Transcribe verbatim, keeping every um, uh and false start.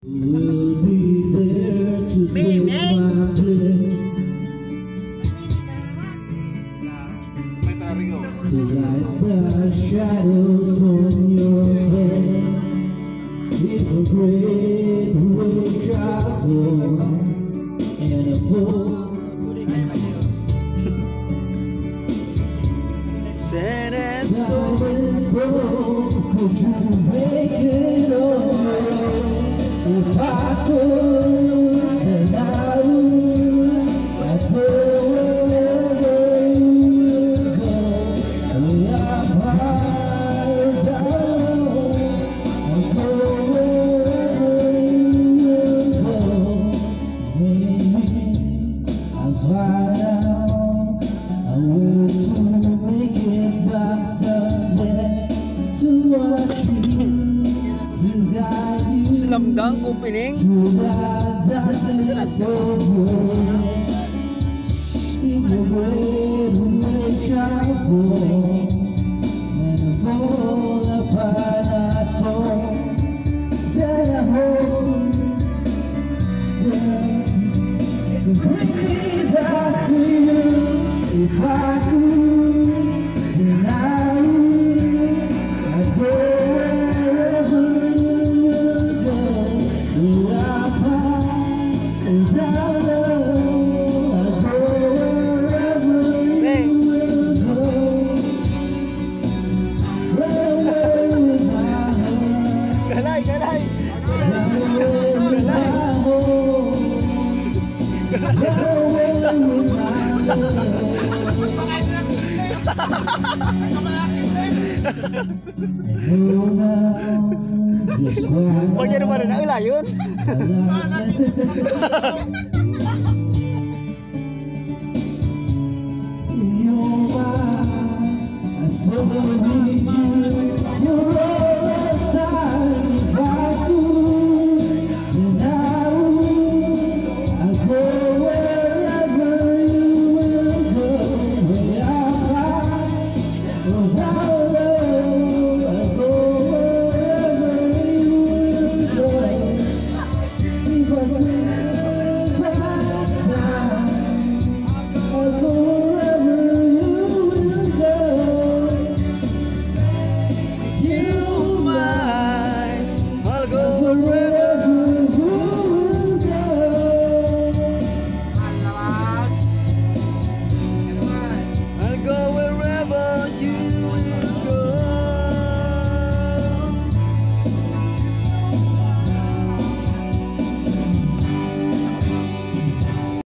We'll be there to take my place, to light the shadows on your head. It's a great way travel and a full San and stone. Could you make it alright? If I could, then I would. That's wherever you go. We are part down. I'll go wherever you go. Maybe I'll find out a way to make it back someday. To watch you, to guide you. Lamdang opening. If I could, then I would. I'd go wherever you go. We are part and I know I'll go wherever you go. Run away with my heart. Galay, galay. Run away with my home. Run away with my love. Huwag niya naman na ula yun. In your mind, I still need you.